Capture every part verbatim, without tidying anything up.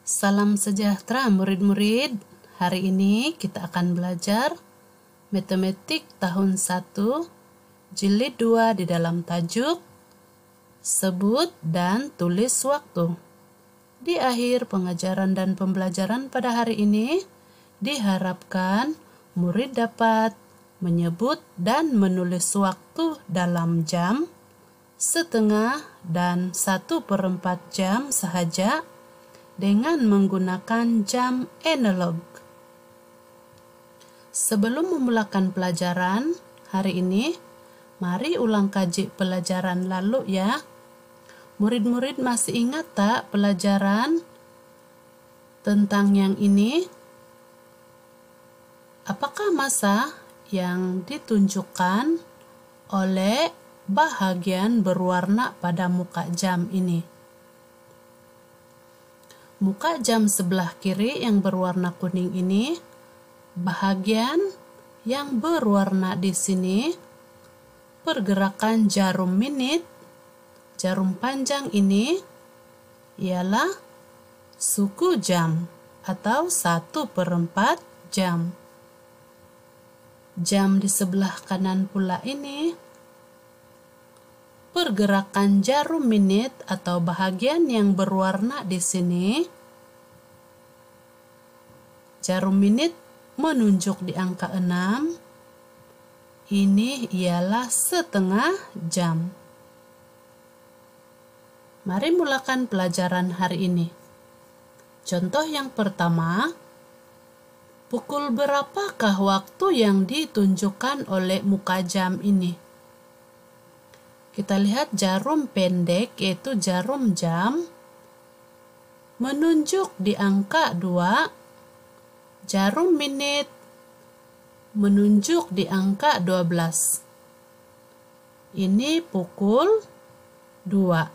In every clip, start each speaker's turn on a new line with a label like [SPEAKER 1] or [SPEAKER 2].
[SPEAKER 1] Salam sejahtera murid-murid. Hari ini kita akan belajar Matematik tahun satu, jilid dua di dalam tajuk Sebut dan Tulis Waktu. Di akhir pengajaran dan pembelajaran pada hari ini, diharapkan murid dapat menyebut dan menulis waktu dalam jam, setengah, dan satu perempat jam sahaja dengan menggunakan jam analog. Sebelum memulakan pelajaran hari ini, mari ulang kaji pelajaran lalu ya. Murid-murid masih ingat tak pelajaran tentang yang ini? Apakah masa yang ditunjukkan oleh bahagian berwarna pada muka jam ini? Muka jam sebelah kiri yang berwarna kuning ini, bahagian yang berwarna di sini, pergerakan jarum menit, jarum panjang ini ialah suku jam atau satu perempat jam. Jam di sebelah kanan pula ini, pergerakan jarum menit atau bahagian yang berwarna di sini, jarum menit menunjuk di angka enam, ini ialah setengah jam. Mari mulakan pelajaran hari ini. Contoh yang pertama, pukul berapakah waktu yang ditunjukkan oleh muka jam ini? Kita lihat jarum pendek, yaitu jarum jam, menunjuk di angka dua, jarum menit menunjuk di angka dua belas. Ini pukul dua.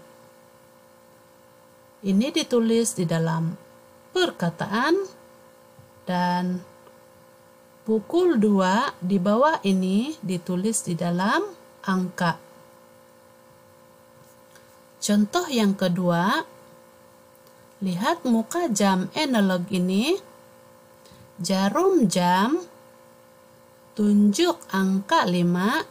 [SPEAKER 1] Ini ditulis di dalam perkataan, dan pukul dua di bawah ini ditulis di dalam angka. Contoh yang kedua, lihat muka jam analog ini. Jarum jam tunjuk angka lima,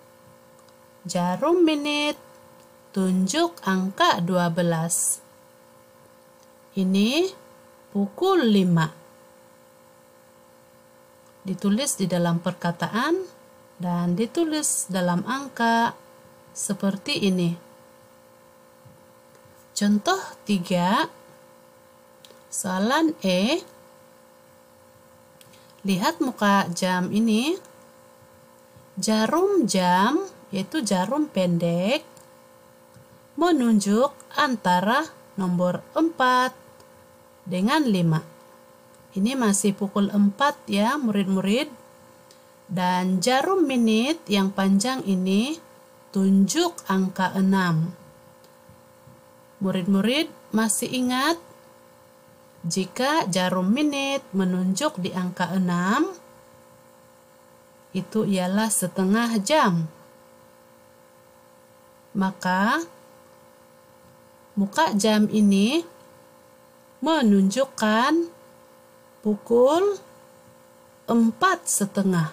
[SPEAKER 1] jarum menit tunjuk angka dua belas. Ini pukul lima. Ditulis di dalam perkataan dan ditulis dalam angka seperti ini. Contoh tiga, soalan E. Lihat muka jam ini. Jarum jam, yaitu jarum pendek, menunjuk antara nomor empat dengan lima. Ini masih pukul empat ya murid-murid. Dan jarum menit yang panjang ini tunjuk angka enam. Murid-murid masih ingat? Jika jarum menit menunjuk di angka enam, itu ialah setengah jam. Maka muka jam ini menunjukkan pukul empat setengah.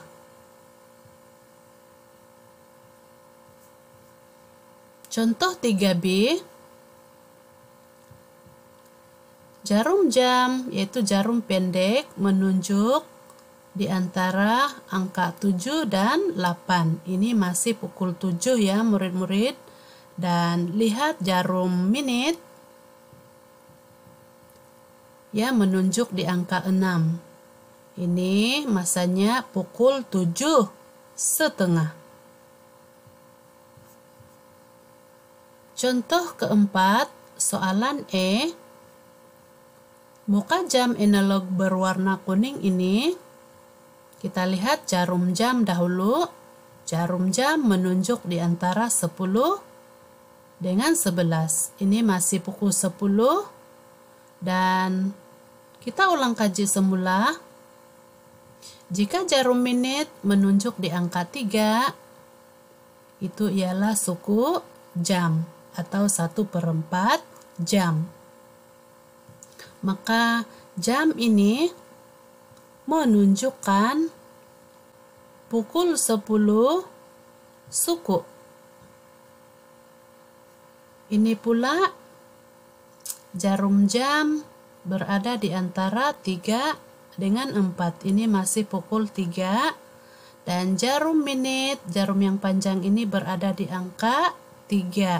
[SPEAKER 1] Contoh tiga B. Jarum jam, yaitu jarum pendek, menunjuk di antara angka tujuh dan delapan. Ini masih pukul tujuh ya murid-murid. Dan lihat jarum menit ya menunjuk di angka enam. Ini masanya pukul tujuh setengah. Contoh keempat, soalan E. Muka jam analog berwarna kuning ini, kita lihat jarum jam dahulu. Jarum jam menunjuk di antara sepuluh dengan sebelas. Ini masih pukul sepuluh. Dan kita ulang kaji semula. Jika jarum menit menunjuk di angka tiga, itu ialah suku jam atau satu perempat jam. Maka jam ini menunjukkan pukul sepuluh suku. Ini pula jarum jam berada di antara tiga dengan empat. Ini masih pukul tiga. Dan jarum menit, jarum yang panjang ini berada di angka tiga.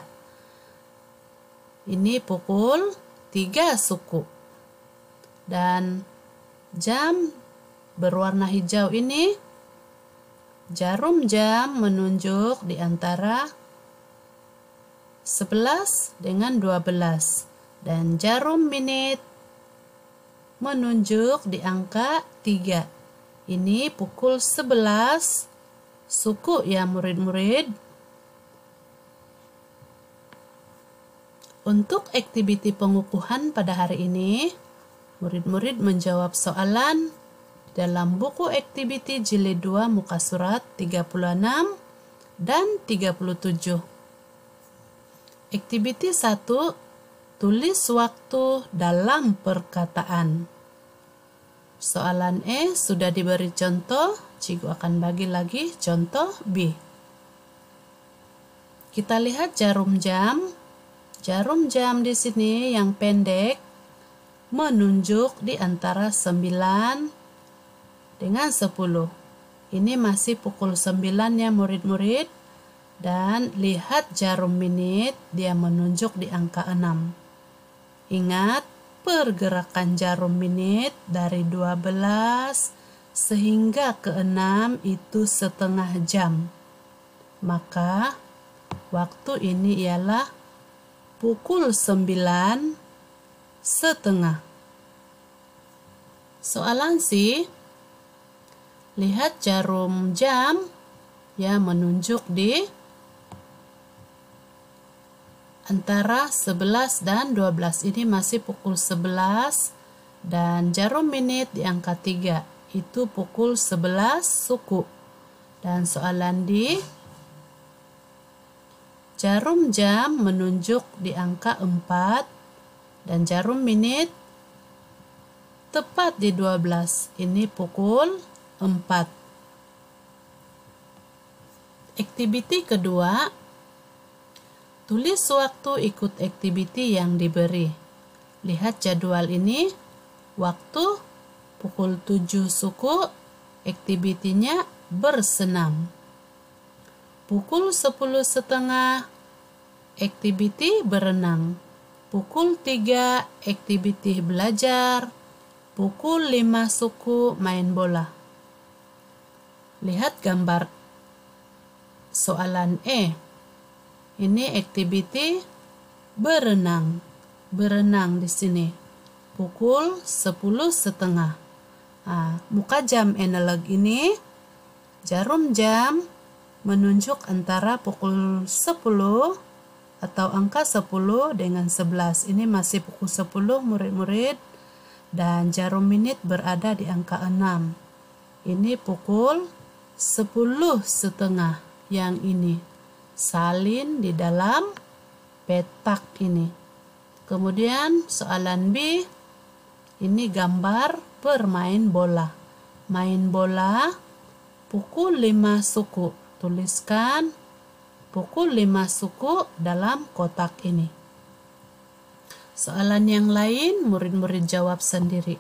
[SPEAKER 1] Ini pukul tiga suku. Dan jam berwarna hijau ini, jarum jam menunjuk di antara sebelas dengan dua belas. Dan jarum menit menunjuk di angka tiga. Ini pukul sebelas suku ya murid-murid. Untuk aktiviti pengukuhan pada hari ini, murid-murid menjawab soalan dalam buku aktiviti jilid dua muka surat tiga puluh enam dan tiga puluh tujuh. Aktiviti satu, tulis waktu dalam perkataan. Soalan E sudah diberi contoh, Cikgu akan bagi lagi contoh B. Kita lihat jarum jam. Jarum jam di sini yang pendek menunjuk di antara sembilan dengan sepuluh. Ini masih pukul sembilan ya murid-murid. Dan lihat jarum menit, dia menunjuk di angka enam. Ingat, pergerakan jarum menit dari dua belas sehingga ke enam itu setengah jam. Maka waktu ini ialah pukul sembilan setengah. Soalan C, lihat jarum jam ya menunjuk di antara sebelas dan dua belas. Ini masih pukul sebelas dan jarum menit di angka tiga. Itu pukul sebelas suku. Dan soalan D, jarum jam menunjuk di angka empat dan jarum menit tepat di dua belas. Ini pukul empat. Aktiviti kedua, tulis waktu ikut aktiviti yang diberi. Lihat jadwal ini, waktu pukul tujuh suku, aktivitinya bersenam. Pukul sepuluh setengah, aktiviti berenang. Pukul tiga, aktiviti belajar. Pukul lima suku, main bola. Lihat gambar soalan E. Ini aktiviti berenang. Berenang di sini. Pukul sepuluh setengah. Nah, muka jam analog ini, jarum jam menunjuk antara pukul sepuluh atau angka sepuluh dengan sebelas. Ini masih pukul sepuluh murid-murid. Dan jarum menit berada di angka enam. Ini pukul sepuluh setengah. Yang ini salin di dalam petak ini. Kemudian soalan B, ini gambar bermain bola. Main bola pukul lima suku. Tuliskan pukul lima suku dalam kotak ini. Soalan yang lain murid-murid jawab sendiri.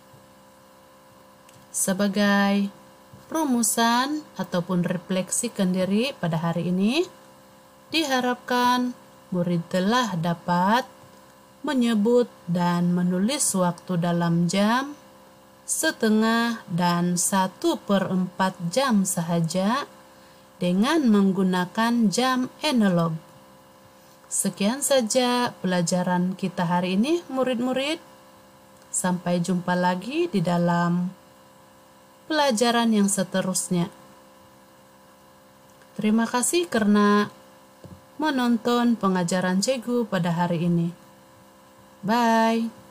[SPEAKER 1] Sebagai rumusan ataupun refleksi kendiri pada hari ini, diharapkan murid telah dapat menyebut dan menulis waktu dalam jam, setengah, dan satu per empat jam sahaja dengan menggunakan jam analog. Sekian saja pelajaran kita hari ini murid-murid. Sampai jumpa lagi di dalam pelajaran yang seterusnya. Terima kasih karena menonton pengajaran Cikgu pada hari ini. Bye.